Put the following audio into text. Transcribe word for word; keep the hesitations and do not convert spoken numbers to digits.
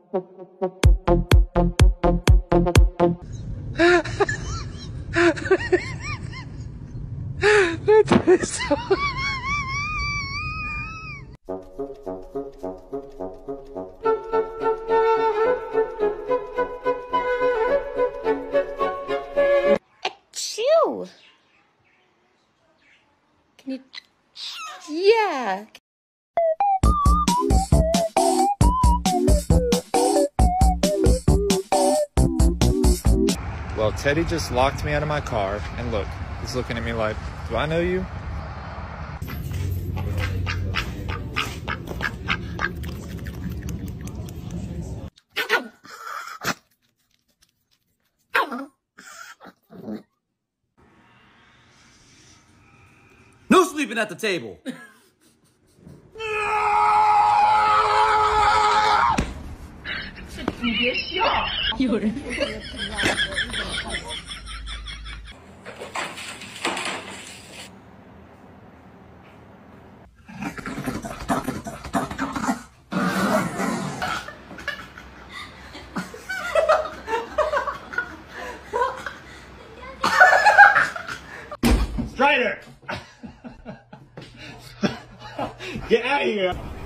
That is so... Achoo! Can you... Yeah! Well, Teddy just locked me out of my car, and look, he's looking at me like, do I know you? No sleeping at the table! Strider! Get out of here!